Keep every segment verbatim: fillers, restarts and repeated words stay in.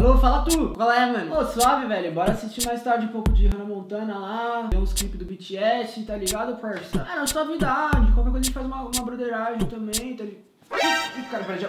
Alô, fala tu! Qual é, mano? Ô, suave, velho. Bora assistir mais tarde um pouco de Hannah Montana lá. Ver uns clipes do B T S, tá ligado, parça? Ah, não, suavidade. Qualquer coisa a gente faz uma, uma broderagem também, tá ligado? Ih, cara, peraí, já...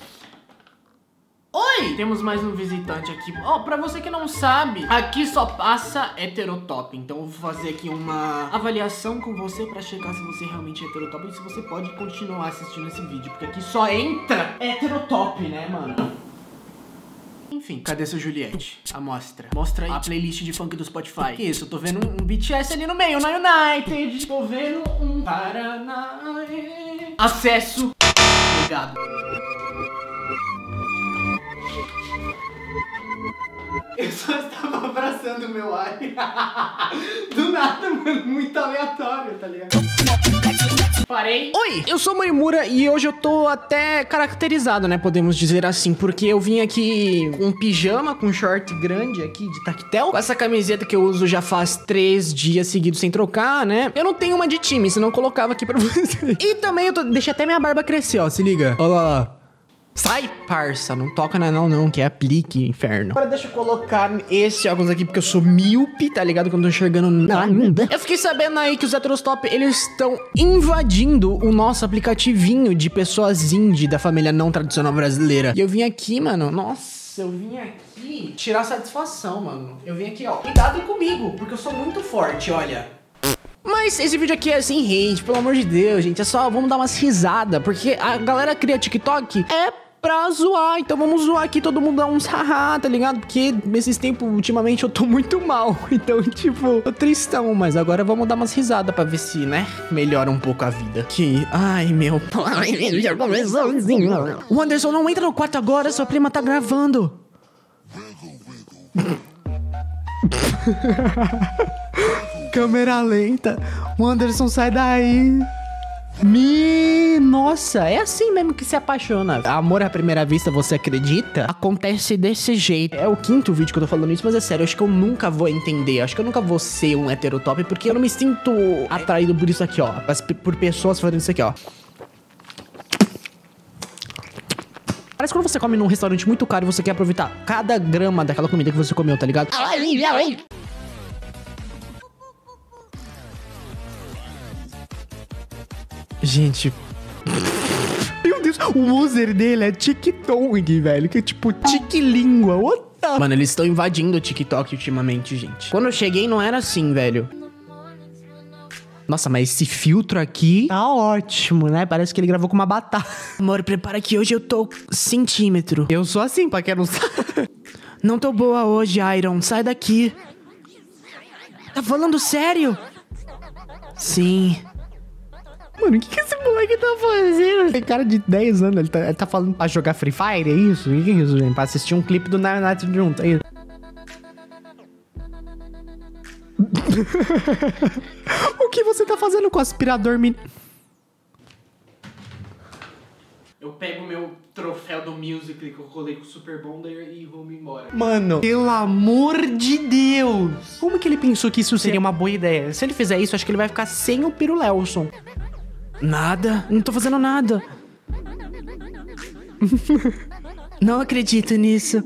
Oi! Temos mais um visitante aqui. Ó, oh, pra você que não sabe, aqui só passa heterotop. Então eu vou fazer aqui uma avaliação com você pra checar se você realmente é heterotop e se você pode continuar assistindo esse vídeo. Porque aqui só entra heterotop, né, mano? Enfim, cadê seu Juliette? A mostra. Mostra aí a playlist de funk do Spotify. Que isso? Eu tô vendo um B T S ali no meio, na United. Tô vendo um Paraná. Acesso. Obrigado. Eu só estava abraçando o meu ai. Do nada, mano. Muito aleatório, tá ligado? Parei. Oi, eu sou Maimura e hoje eu tô até caracterizado, né? Podemos dizer assim. Porque eu vim aqui com um pijama, com um short grande aqui de tactel. Com essa camiseta que eu uso já faz três dias seguidos sem trocar, né? Eu não tenho uma de time, senão eu colocava aqui pra você. E também eu tô... Deixei até minha barba crescer, ó. Se liga. Olha lá. Sai, parça, não toca na não, não, que é aplique, inferno. Agora deixa eu colocar esse óculos aqui, porque eu sou míope, tá ligado? Que eu não tô enxergando nada. Eu fiquei sabendo aí que os heterostop, eles estão invadindo o nosso aplicativinho de pessoas indie da família não tradicional brasileira. E eu vim aqui, mano, nossa, eu vim aqui tirar satisfação, mano. Eu vim aqui, ó, cuidado comigo, porque eu sou muito forte, olha. Mas esse vídeo aqui é sem hate, pelo amor de Deus, gente. É só, vamos dar umas risadas, porque a galera cria TikTok é pra zoar. Então vamos zoar aqui, todo mundo dá uns haha, tá ligado? Porque nesses tempos, ultimamente, eu tô muito mal. Então, tipo, tô tristão. Mas agora vamos dar umas risadas pra ver se, né, melhora um pouco a vida. Que, ai, meu pai. O Anderson, não entra no quarto agora, sua prima tá gravando. Câmera lenta. O Anderson, sai daí. Me... Nossa, é assim mesmo que se apaixona. Amor à primeira vista, você acredita? Acontece desse jeito. É o quinto vídeo que eu tô falando isso, mas é sério, acho que eu nunca vou entender. Acho que eu nunca vou ser um heterotop, porque eu não me sinto atraído por isso aqui, ó. Por pessoas fazendo isso aqui, ó. Parece quando você come num restaurante muito caro e você quer aproveitar cada grama daquela comida que você comeu, tá ligado? Gente... Meu Deus, o user dele é TikTok, velho. Que é tipo tique-língua. Mano, eles estão invadindo o TikTok ultimamente, gente. Quando eu cheguei não era assim, velho. Nossa, mas esse filtro aqui tá ótimo, né? Parece que ele gravou com uma batata. Amor, prepara que hoje eu tô centímetro. Eu sou assim, pra quem não sabe. Não tô boa hoje, Iron. Sai daqui. Tá falando sério? Sim. Mano, o que, que esse moleque tá fazendo? Tem cara de dez anos, ele tá, ele tá falando pra jogar Free Fire, é isso? O que é isso, gente? Pra assistir um clipe do Nine Nights junto, é isso? O que você tá fazendo com o aspirador, menino? Eu pego meu troféu do Music que eu colei com o Super Bonder e vou me embora. Mano, pelo amor de Deus! Como que ele pensou que isso seria uma boa ideia? Se ele fizer isso, acho que ele vai ficar sem o Pirulelson. Nada, não tô fazendo nada. Não acredito nisso.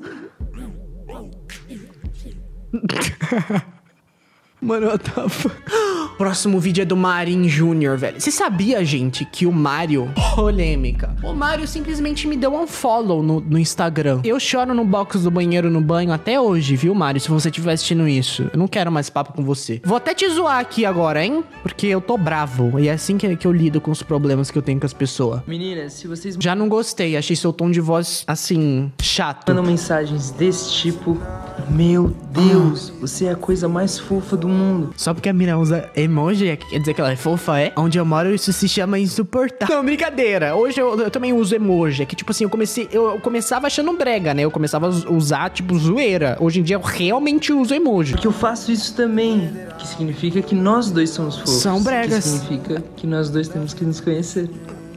Mano, eu tava... Próximo vídeo é do Marin Júnior, velho. Você sabia, gente, que o Mario... Polêmica. O Mario simplesmente me deu um follow no, no Instagram. Eu choro no box do banheiro no banho até hoje, viu, Mario? Se você estiver assistindo isso. Eu não quero mais papo com você. Vou até te zoar aqui agora, hein? Porque eu tô bravo. E é assim que, que eu lido com os problemas que eu tenho com as pessoas. Meninas, se vocês... Já não gostei. Achei seu tom de voz, assim, chato. Mandam mensagens desse tipo... Meu Deus, você é a coisa mais fofa do mundo. Só porque a mina usa emoji, quer dizer que ela é fofa, é? Onde eu moro, isso se chama insuportável. Não, brincadeira. Hoje eu, eu também uso emoji. É que, tipo assim, eu comecei... Eu começava achando brega, né? Eu começava a usar, tipo, zoeira. Hoje em dia eu realmente uso emoji. Porque eu faço isso também. Que significa que nós dois somos fofos. São bregas. Que significa que nós dois temos que nos conhecer.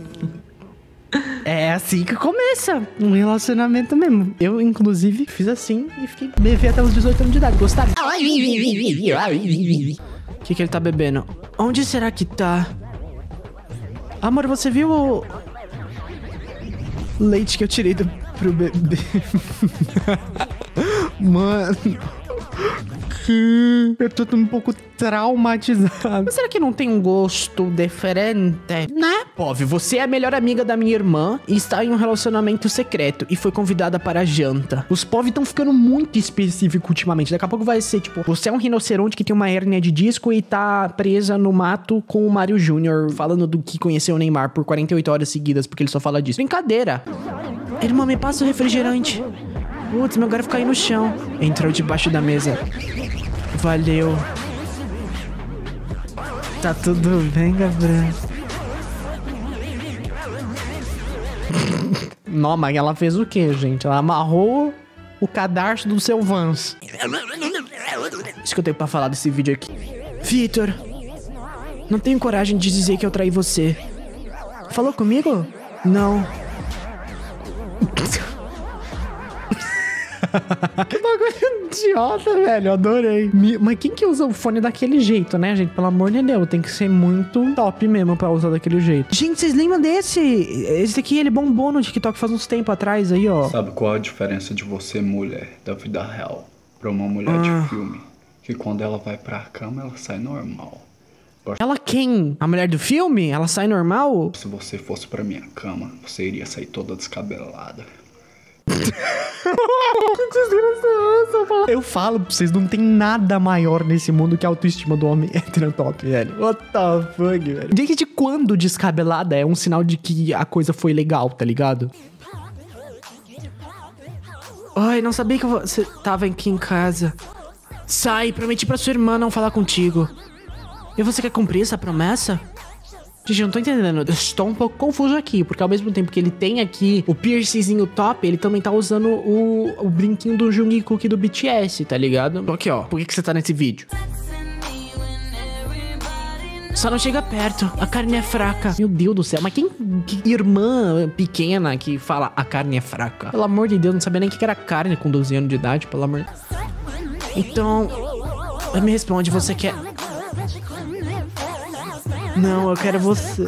É assim que começa um relacionamento mesmo. Eu, inclusive, fiz assim e fiquei bebê até os dezoito anos de idade. Gostaram? O que que ele tá bebendo? Onde será que tá? Amor, você viu o leite que eu tirei do, pro bebê? Mano... Que... Eu tô um pouco traumatizado. Mas será que não tem um gosto diferente? Né? Pove, você é a melhor amiga da minha irmã e está em um relacionamento secreto e foi convidada para a janta. Os Pove estão ficando muito específicos ultimamente. Daqui a pouco vai ser tipo, você é um rinoceronte que tem uma hérnia de disco e tá presa no mato com o Mário Júnior falando do que conheceu o Neymar por quarenta e oito horas seguidas porque ele só fala disso. Brincadeira. Irmã, me passa o refrigerante. Putz, meu garfo caiu no chão. Entrou debaixo da mesa. Valeu. Tá tudo bem, Gabriel? Não, mas ela fez o quê, gente? Ela amarrou o cadarço do seu Vans. Isso que eu tenho pra falar desse vídeo aqui. Vitor, não tenho coragem de dizer que eu traí você. Falou comigo? Não. Que bagulho idiota, velho. Eu adorei. Me... Mas quem que usa o fone daquele jeito, né, gente? Pelo amor de Deus. Tem que ser muito top mesmo pra usar daquele jeito. Gente, vocês lembram desse? Esse aqui, ele bombou no TikTok faz uns tempos atrás aí, ó. Sabe qual é a diferença de você, mulher, da vida real, pra uma mulher ah. de filme? Que quando ela vai pra cama, ela sai normal. Gosto... Ela quem? A mulher do filme? Ela sai normal? Se você fosse pra minha cama, você iria sair toda descabelada. Eu falo pra vocês, não tem nada maior nesse mundo que a autoestima do homem heterotop, velho. What the fuck, velho? Desde quando descabelada é um sinal de que a coisa foi legal, tá ligado? Ai, não sabia que você tava aqui em casa. Sai, prometi pra sua irmã não falar contigo. E você quer cumprir essa promessa? Gente, eu não tô entendendo, eu estou um pouco confuso aqui, porque ao mesmo tempo que ele tem aqui o piercingzinho top, ele também tá usando o, o brinquinho do Jungkook do B T S, tá ligado? Então aqui, ó, por que que você tá nesse vídeo? Só não chega perto, a carne é fraca. Meu Deus do céu, mas quem, que irmã pequena que fala a carne é fraca? Pelo amor de Deus, não sabia nem o que era carne com doze anos de idade, pelo amor... Então, me responde, você quer... Não, eu quero você.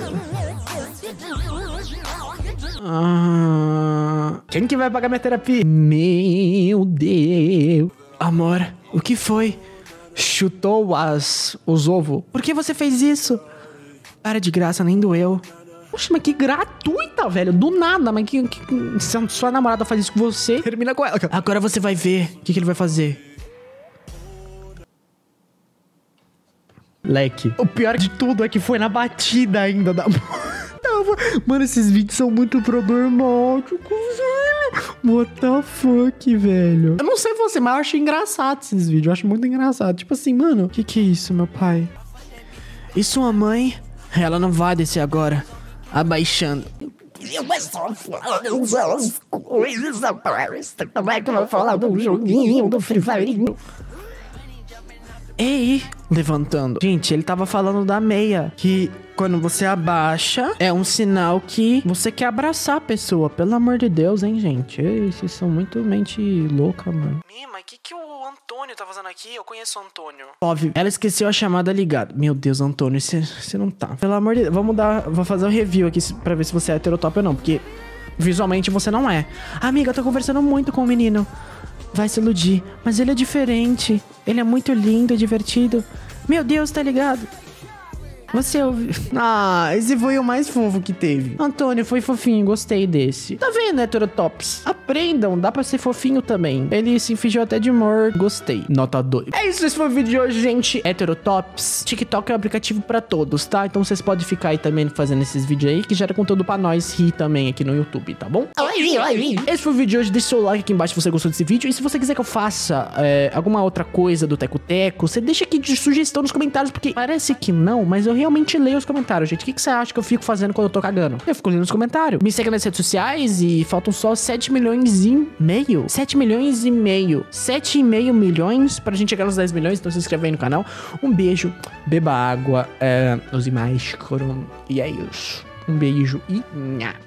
Ah, quem que vai pagar minha terapia? Meu Deus. Amor, o que foi? Chutou as, os ovos. Por que você fez isso? Para de graça, nem doeu. Poxa, mas que gratuita, velho. Do nada, mas que, que se a sua namorada faz isso com você, termina com ela. Agora você vai ver o que, que ele vai fazer. Leque. O pior de tudo é que foi na batida ainda da... Mano, esses vídeos são muito problemáticos, velho. What the fuck, velho. Eu não sei você, mas eu acho engraçado esses vídeos. Eu acho muito engraçado. Tipo assim, mano, o que que é isso, meu pai? E sua mãe? Ela não vai descer agora. Abaixando. Como é que eu vou falar do joguinho do Free Fire? Ei, levantando. Gente, ele tava falando da meia. Que quando você abaixa, é um sinal que você quer abraçar a pessoa. Pelo amor de Deus, hein, gente? Ei, vocês são muito mente louca, mano. Mima, o que que o Antônio tá fazendo aqui? Eu conheço o Antônio. Óbvio, ela esqueceu a chamada ligada. Meu Deus, Antônio, você não tá. Pelo amor de Deus, vamos dar... Vou fazer um review aqui pra ver se você é heterotop ou não. Porque visualmente você não é. Amiga, eu tô conversando muito com o menino. Vai se iludir, mas ele é diferente. Ele é muito lindo e divertido. Meu Deus, tá ligado? Você ouviu... Ah, esse foi o mais fofo que teve. Antônio, foi fofinho, gostei desse. Tá vendo, heterotops? Aprendam, dá pra ser fofinho também. Ele se fingiu até de morto, gostei. Nota dois. É isso, esse foi o vídeo de hoje, gente. Heterotops. TikTok é um aplicativo pra todos, tá? Então vocês podem ficar aí também fazendo esses vídeos aí, que gera conteúdo pra nós rir também aqui no YouTube, tá bom? Esse foi o vídeo de hoje. Deixa o seu like aqui embaixo se você gostou desse vídeo. E se você quiser que eu faça é, alguma outra coisa do Teco Teco, você deixa aqui de sugestão nos comentários, porque parece que não, mas eu realmente leio os comentários, gente. O que, que você acha que eu fico fazendo quando eu tô cagando? Eu fico lendo os comentários. Me segue nas redes sociais e faltam só sete milhões e meio. sete milhões e meio. sete e meio milhões pra gente chegar nos dez milhões. Então se inscreve aí no canal. Um beijo. Beba água. É, use máscara. E é isso. Um beijo e... Nha.